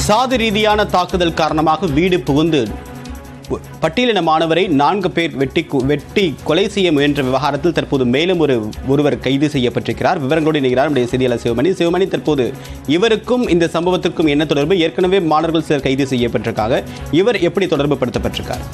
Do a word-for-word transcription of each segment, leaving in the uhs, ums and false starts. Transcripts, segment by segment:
சாதி ரீதியான தாக்குதல் காரணமாக வீடு புகுந்து பட்டியலின மாணவரை நான்கு பேர் வெட்டி வெட்டி கொலை செய்ய முயன்ற விவகாரத்தில் தற்போது மேலும் ஒரு ஒருவர் கைது செய்யப்பட்டிருக்கிறார். விவரங்களோடு இணைகிறார் நம்முடைய செய்தியாளர் சிவமணி. சிவமணி, தற்போது இவருக்கும் இந்த சம்பவத்திற்கும் என்ன தொடர்பு? ஏற்கனவே மாணவர்கள் சிலர் கைது செய்யப்பட்டிருக்காங்க. இவர் எப்படி தொடர்பு படுத்தப்பட்டிருக்கார்?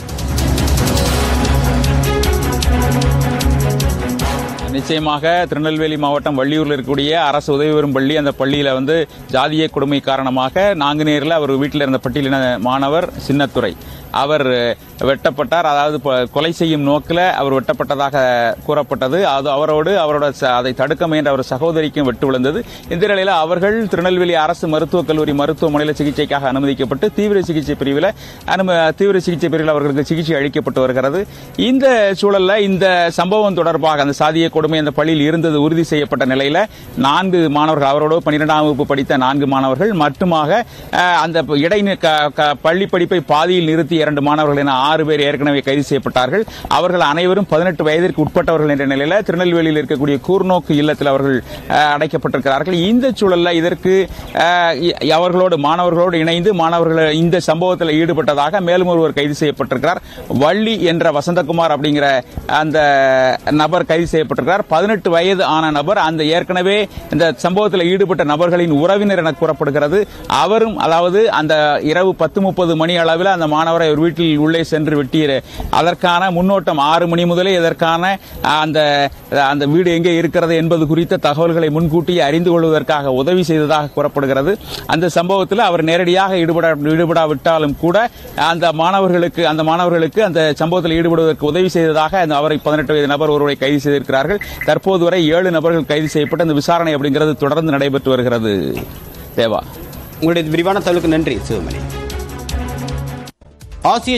நிச்சயமாக திருநெல்வேலி மாவட்டம் வள்ளியூரில் இருக்கக்கூடிய அரசு உதவி பெறும் பள்ளி, அந்த பள்ளியில் வந்து ஜாதிய கொடுமை காரணமாக நாங்குநேரில் அவர் வீட்டில் இருந்த பட்டியலின மாணவர் சின்னத்துரை அவர் வெட்டப்பட்டார். அதாவது கொலை செய்யும் நோக்கில் அவர் வெட்டப்பட்டதாக கூறப்பட்டது. அது அவரோடு அவரோட அதை தடுக்க முயன்ற அவர் சகோதரிக்கும் வெட்டு விழுந்தது. இந்த நிலையில் அவர்கள் திருநெல்வேலி அரசு மருத்துவக் கல்லூரி மருத்துவமனையில் சிகிச்சைக்காக அனுமதிக்கப்பட்டு தீவிர சிகிச்சை பிரிவில் தீவிர சிகிச்சை பிரிவில் அவர்களுக்கு சிகிச்சை அளிக்கப்பட்டு வருகிறது. இந்த சூழலில் இந்த சம்பவம் தொடர்பாக அந்த சாதிய கொடுமை அந்த பள்ளியில் இருந்தது உறுதி செய்யப்பட்ட நிலையில் நான்கு மாணவர்கள், அவரோடு பன்னிரெண்டாம் வகுப்பு படித்த நான்கு மாணவர்கள் மட்டுமாக அந்த இடை பள்ளி படிப்பை பாதியில் நிறுத்தி இரண்டு மாணவர்கள் என ஆறு பேர் ஏற்கனவே கைது செய்யப்பட்டார்கள். அவர்கள் அனைவரும் பதினெட்டு வயதிற்கு உட்பட்டவர்கள் என்ற நிலையில் திருநெல்வேலியில் இருக்கக்கூடிய கூர்நோக்கு இல்லத்தில் அவர்கள் அடைக்கப்பட்டிருக்கிறார்கள். இந்த சூழலில் இதற்கு அவர்களோடு மாணவர்களோடு இணைந்து மாணவர்கள் இந்த சம்பவத்தில் ஈடுபட்டதாக மேலும் ஒருவர் கைது செய்யப்பட்டிருக்கிறார். வள்ளி என்ற வசந்தகுமார் அப்படிங்கிற அந்த நபர் கைது செய்யப்பட்டிருக்கிறார். பதினெட்டு வயது ஆன நபர் அந்த ஏற்கனவே இந்த சம்பவத்தில் ஈடுபட்ட நபர்களின் உறவினர் என கூறப்படுகிறது. அவரும் அதாவது அந்த இரவு பத்து முப்பது மணி அளவில் அந்த மாணவரை ஒரு வீட்டில் உள்ளே சென்று வெட்டிய அதற்கான முன்னோட்டம் ஆறு மணி முதலே இதற்கான அந்த அந்த வீடு எங்கே இருக்கிறது என்பது குறித்த தகவல்களை முன்கூட்டியே அறிந்து கொள்வதற்காக உதவி செய்ததாக கூறப்படுகிறது. அந்த சம்பவத்தில் அவர் நேரடியாக ஈடுபட ஈடுபடாவிட்டாலும் கூட அந்த மாணவர்களுக்கு அந்த மாணவர்களுக்கு அந்த சம்பவத்தில் ஈடுபடுவதற்கு உதவி செய்ததாக அவரை பதினெட்டு வயது நபர் ஒருவரை கைது செய்திருக்கிறார்கள். தற்போது வரை ஏழு நபர்கள் கைது செய்யப்பட்டு அந்த விசாரணை அப்படிங்கிறது தொடர்ந்து நடைபெற்று வருகிறது. தேவா, உங்களுடைய விரிவான தகவலுக்கு நன்றி சிவமணி. ஆசிய